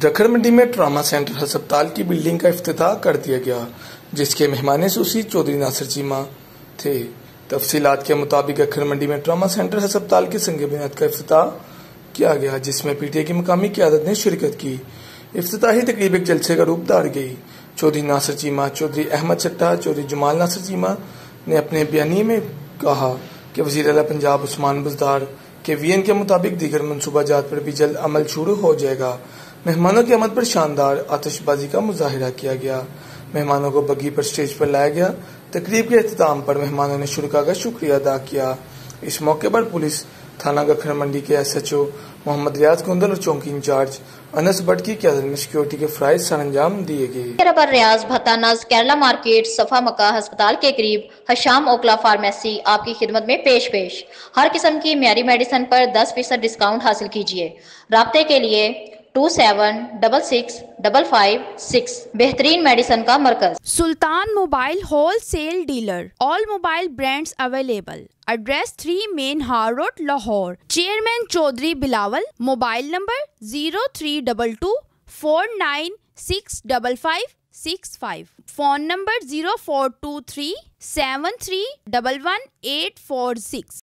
گکھڑ منڈی میں trauma centre ہسپتال کی بلڈنگ کا افتتاح کر دیا گیا، جس کے مہمان خصوصی چودھری ناصر چیمہ تھے۔ تفصیلات کے مطابق گکھڑ منڈی میں ٹراما سینٹر ہسپتال کے سنگ بنیاد کا افتتاح کیا گیا، جس میں پی ٹی آئی کی مقامی قیادت نے شرکت کی۔ افتتاحی تقریب ایک جلسے کا روپ دھار گئی۔ چودھری ناصر چیمہ، چودھری احمد چٹھا، چودھری جمال ناصر چیمہ نے اپنے بیانیے میں کہا کہ وزیر اعلیٰ پنجاب عثمان بزدار کے ویژن کے مطابق دیگر منصوبہ جات پر بھی جلد عمل شروع ہو جائے گا۔ مہمانوں کی آمد پر شاندار آتش بازی کا مظاہرہ کیا گیا۔ مہمانوں کو بگی پر اسٹیج پر لایا گیا۔ تقریب کے اختتام پر مہمانوں نے شرکاء کا شکریہ ادا کیا۔ اس موقع پر پولیس تھانہ گکھڑ منڈی کے S H O Muhammad Riaz Gondal اور چوکی انچارج انس بٹ کی قیادت میں سیکورٹی کے فرائض سر انجام دیے گئے۔ ربر ریاض بھتاناز کیرلا مارکیٹ صفا مکہ ہسپتال کے قریب حشام اوکلا فارمیسی آپ کی خدمت میں پیش۔ ہر قسم کی معیاری میڈیسن پر 10% ڈسکاؤنٹ حاصل کیجیے۔ رابطے کے لیے 27665556 بہترین میڈیسن کا مرکز۔ Sultan mobile wholesale dealer, all mobile brands available. Address 3 main hall road, Lahore. Chairman Chaudhry Bilawal. Mobile number 032249655565۔ Phone number 042373111846۔